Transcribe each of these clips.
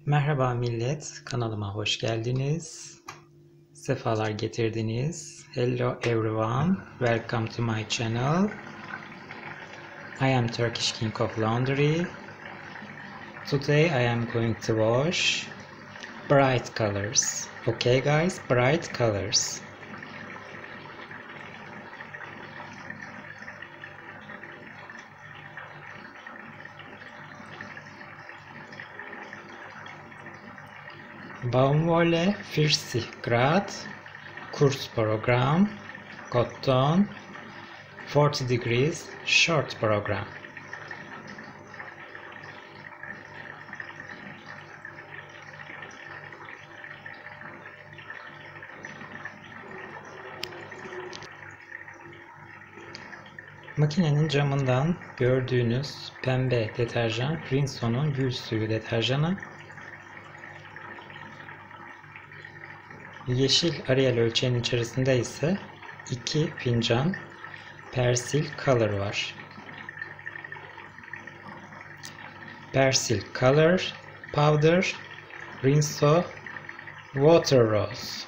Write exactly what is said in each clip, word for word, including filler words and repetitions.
Merhaba millet, kanalıma hoş geldiniz. Sefalar getirdiniz. Hello everyone, welcome to my channel. I am Turkish King of Laundry. Today I am going to wash bright colors. Okay guys, bright colors. Baumwolle vierzig Grad, Kurzprogramm, Cotton, forty degrees, short program. Makinenin camından gördüğünüz pembe deterjan Rinso'nun gül suyu deterjanı. Yeşil Ariel ölçeğinin içerisinde ise iki fincan Persil Color var. Persil Color Powder Rinso Water Rose.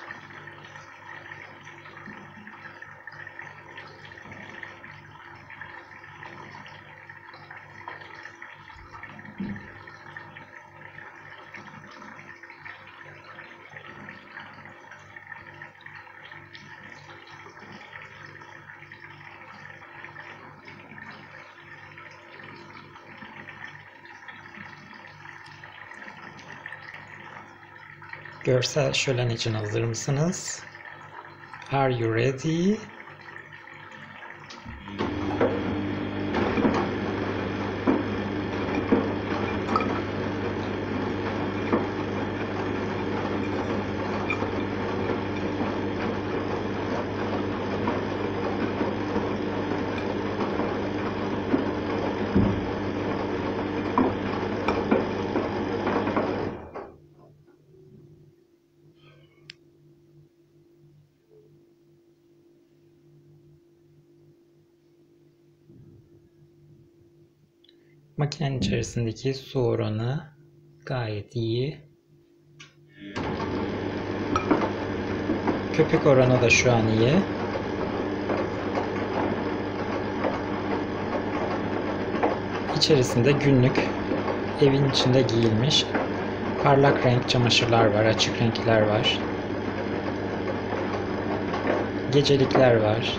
Görsel şölen için hazır mısınız? Are you ready? Makinenin içerisindeki su oranı gayet iyi. Köpük oranı da şu an iyi. İçerisinde günlük evin içinde giyilmiş parlak renk çamaşırlar var, açık renkler var. Gecelikler var.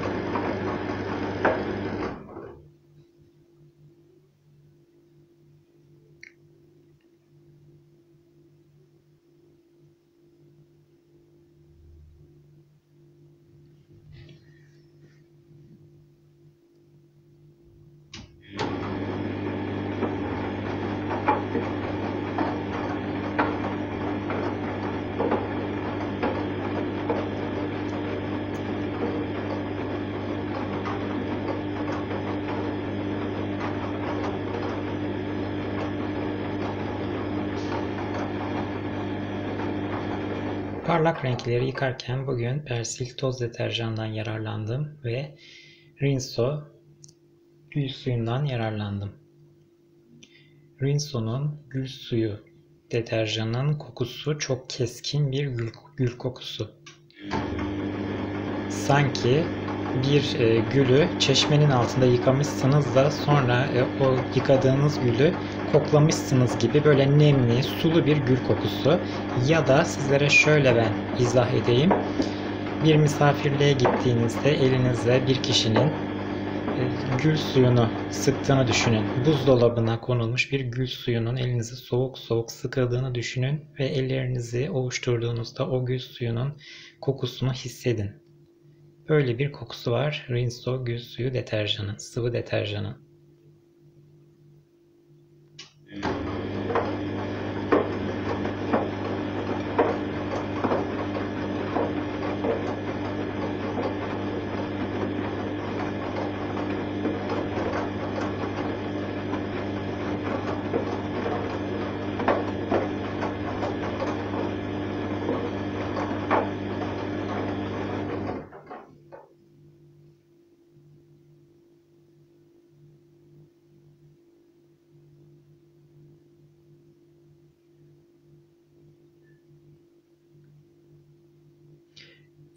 Parlak renkleri yıkarken bugün Persil toz deterjandan yararlandım ve Rinso gül suyundan yararlandım. Rinso'nun gül suyu deterjanın kokusu çok keskin bir gül, gül kokusu. Sanki bir e, gülü çeşmenin altında yıkamışsınız da sonra e, o yıkadığınız gülü koklamışsınız gibi böyle nemli, sulu bir gül kokusu. Ya da sizlere şöyle ben izah edeyim. Bir misafirliğe gittiğinizde elinizde bir kişinin e, gül suyunu sıktığını düşünün. Buzdolabına konulmuş bir gül suyunun elinizi soğuk soğuk sıkıldığını düşünün ve ellerinizi ovuşturduğunuzda o gül suyunun kokusunu hissedin. Böyle bir kokusu var Rinso gül suyu deterjanı, sıvı deterjanı.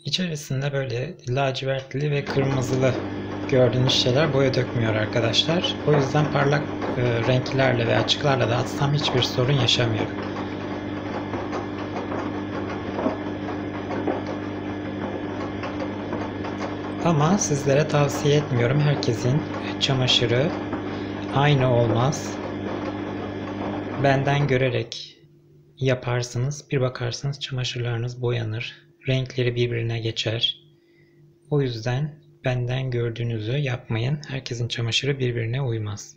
İçerisinde böyle lacivertli ve kırmızılı gördüğünüz şeyler boya dökmüyor arkadaşlar. O yüzden parlak e, renklerle ve açıklarla da atsam hiçbir sorun yaşamıyorum. Ama sizlere tavsiye etmiyorum. Herkesin çamaşırı aynı olmaz. Benden görerek yaparsınız. Bir bakarsınız çamaşırlarınız boyanır. Renkleri birbirine geçer. O yüzden benden gördüğünüzü yapmayın. Herkesin çamaşırı birbirine uymaz.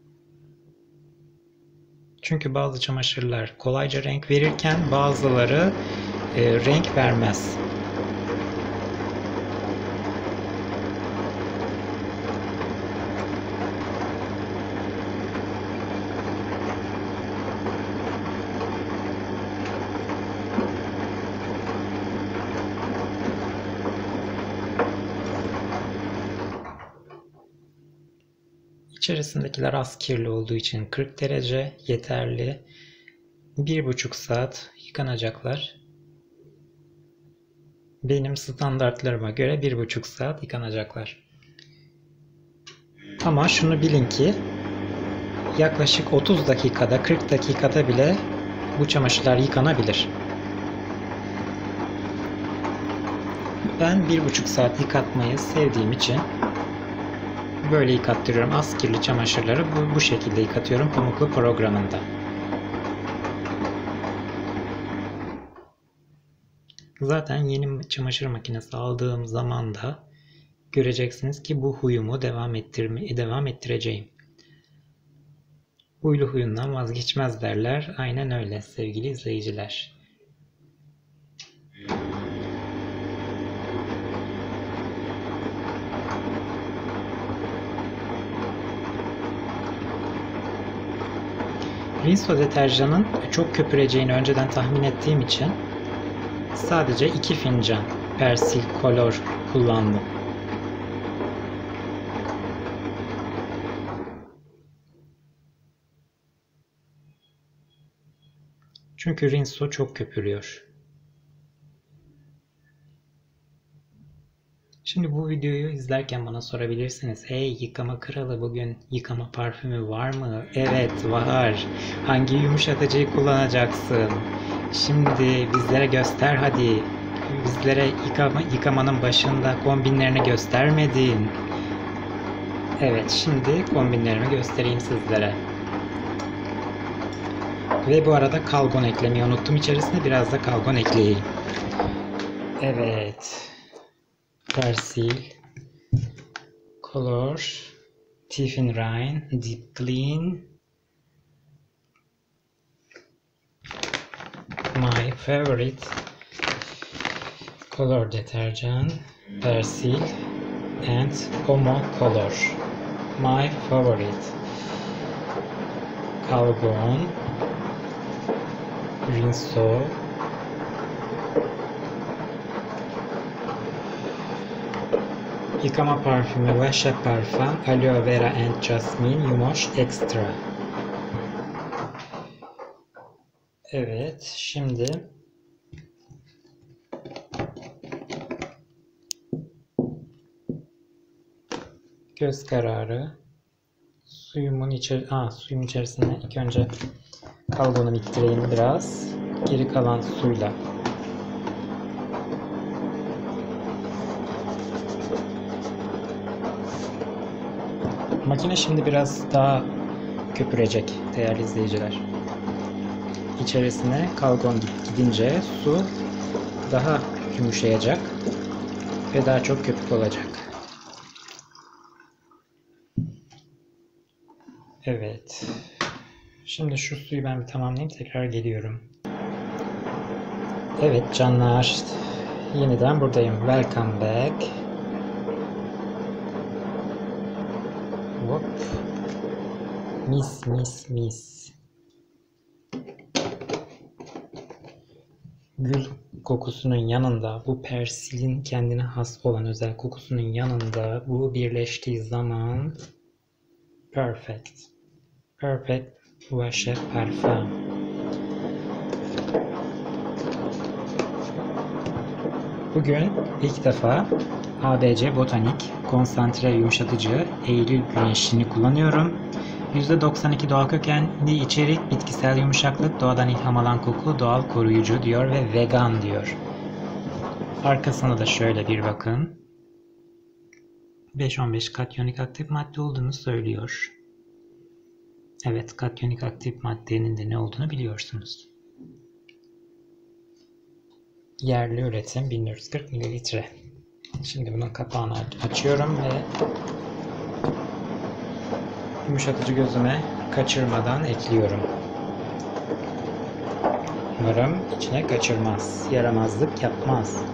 Çünkü bazı çamaşırlar kolayca renk verirken bazıları e, renk vermez. İçerisindekiler az kirli olduğu için kırk derece yeterli. bir buçuk saat yıkanacaklar. Benim standartlarıma göre bir buçuk saat yıkanacaklar. Ama şunu bilin ki yaklaşık otuz dakikada, kırk dakikada bile bu çamaşırlar yıkanabilir. Ben bir buçuk saat yıkatmayı sevdiğim için böyle yıkattırıyorum. Az kirli çamaşırları bu, bu şekilde yıkatıyorum pamuklu programında. Zaten yeni çamaşır makinesi aldığım zaman da göreceksiniz ki bu huyumu devam ettirmeye devam ettireceğim. Huylu huyundan vazgeçmez derler. Aynen öyle sevgili izleyiciler. Rinso deterjanın çok köpüreceğini önceden tahmin ettiğim için sadece iki fincan Persil Color kullandım. Çünkü Rinso çok köpürüyor. Şimdi bu videoyu izlerken bana sorabilirsiniz. Hey yıkama kralı, bugün yıkama parfümü var mı? Evet var. Hangi yumuşatıcıyı kullanacaksın? Şimdi bizlere göster hadi. Bizlere yıkama, yıkamanın başında kombinlerini göstermedin. Evet, şimdi kombinlerimi göstereyim sizlere. Ve bu arada kalgon eklemeyi unuttum. İçerisine biraz da kalgon ekleyeyim. Evet. Persil Color Tiefenrein Deep Clean My favorite color detergent Persil and Omo Color My favorite Calgon Rinso Yıkama parfümü Vache Parfum Aloe Vera and Jasmine Yumoş Extra. Evet, şimdi göz kararı suyumun içeri Aa, suyun içerisine ilk önce kalgonu ittireyim biraz. Geri kalan suyla makine şimdi biraz daha köpürecek değerli izleyiciler. İçerisine kalgon gidince su daha yumuşayacak ve daha çok köpük olacak. Evet. Şimdi şu suyu ben bir tamamlayayım, tekrar geliyorum. Evet canlar, yeniden buradayım. Welcome back. Hop. Mis mis mis. Gül kokusunun yanında, bu persilin kendine has olan özel kokusunun yanında bu birleştiği zaman perfect. Perfect Vache Parfum. Bugün ilk defa A B C Botanik konsantre yumuşatıcı Eylül güneşini kullanıyorum. yüzde doksan iki doğal kökenli içerik, bitkisel yumuşaklık, doğadan ilham alan koku, doğal koruyucu diyor ve vegan diyor. Arkasına da şöyle bir bakın. beş on beş katyonik aktif madde olduğunu söylüyor. Evet, katyonik aktif maddenin de ne olduğunu biliyorsunuz. Yerli üretim bin dört yüz kırk mililitre. Şimdi bunun kapağını açıyorum ve yumuşatıcı gözüme kaçırmadan ekliyorum. Umarım içine kaçırmaz, yaramazlık yapmaz.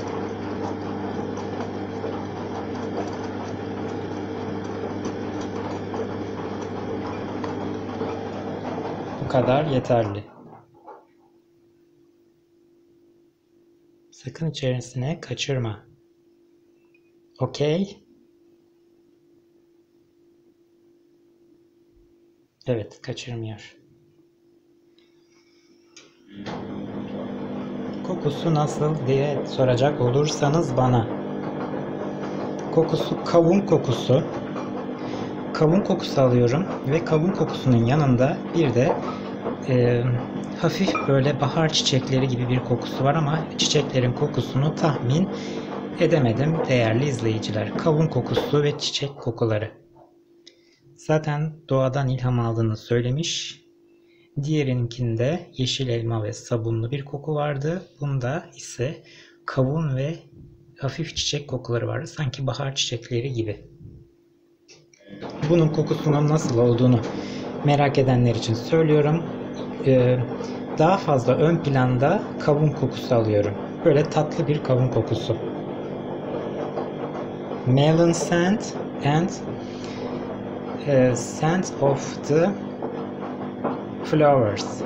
Bu kadar yeterli. Sakın içerisine kaçırma. Okey. Evet, kaçırmıyor. Kokusu nasıl diye soracak olursanız bana. Kokusu kavun kokusu. Kavun kokusu alıyorum ve kavun kokusunun yanında bir de e, hafif böyle bahar çiçekleri gibi bir kokusu var ama çiçeklerin kokusunu tahmin edemedim değerli izleyiciler. Kavun kokusu ve çiçek kokuları. Zaten doğadan ilham aldığını söylemiş. Diğerinkinde yeşil elma ve sabunlu bir koku vardı. Bunda ise kavun ve hafif çiçek kokuları vardı. Sanki bahar çiçekleri gibi. Bunun kokusunun nasıl olduğunu merak edenler için söylüyorum. Ee, daha fazla ön planda kavun kokusu alıyorum. Böyle tatlı bir kavun kokusu. Melon scent and uh, scent of the flowers.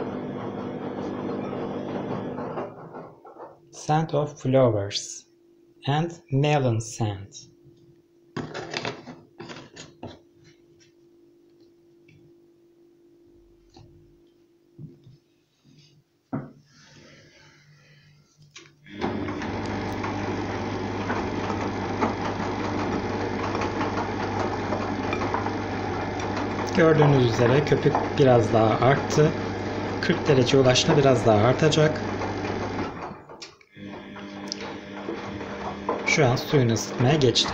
Scent of flowers and melon scent. Gördüğünüz üzere köpük biraz daha arttı. kırk derece ulaştı, biraz daha artacak. Şu an suyunu ısıtmaya geçti.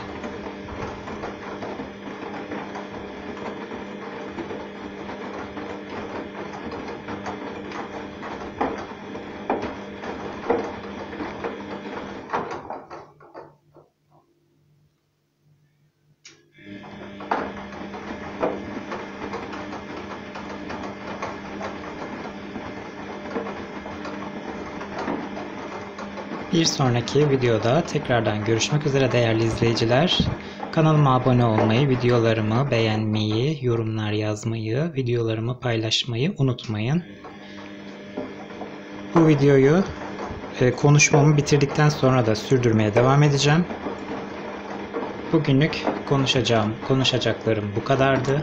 Bir sonraki videoda tekrardan görüşmek üzere değerli izleyiciler. Kanalıma abone olmayı, videolarımı beğenmeyi, yorumlar yazmayı, videolarımı paylaşmayı unutmayın. Bu videoyu e, konuşmamı bitirdikten sonra da sürdürmeye devam edeceğim. Bugünlük konuşacağım, konuşacaklarım bu kadardı.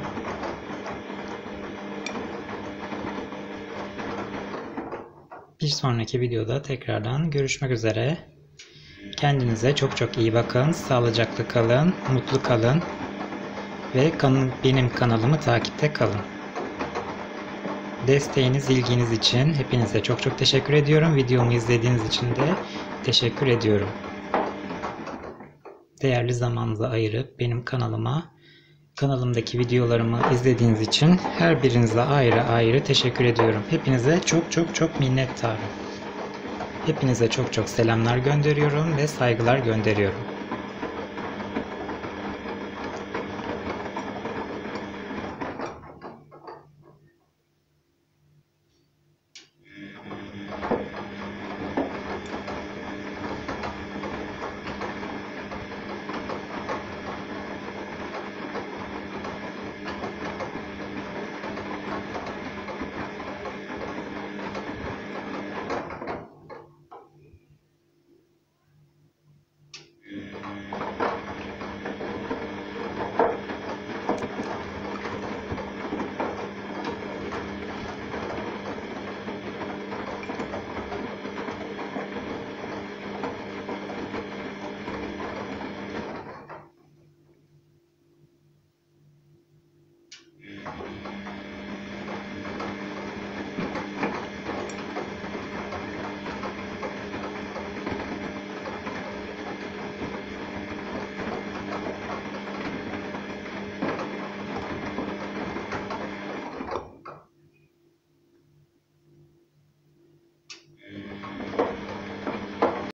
Bir sonraki videoda tekrardan görüşmek üzere. Kendinize çok çok iyi bakın. Sağlıcakla kalın, mutlu kalın ve kan benim kanalımı takipte kalın. Desteğiniz, ilginiz için hepinize çok çok teşekkür ediyorum. Videomu izlediğiniz için de teşekkür ediyorum. Değerli zamanınızı ayırıp benim kanalıma, kanalımdaki videolarımı izlediğiniz için her birinize ayrı ayrı teşekkür ediyorum. Hepinize çok çok çok minnettarım. Hepinize çok çok selamlar gönderiyorum ve saygılar gönderiyorum.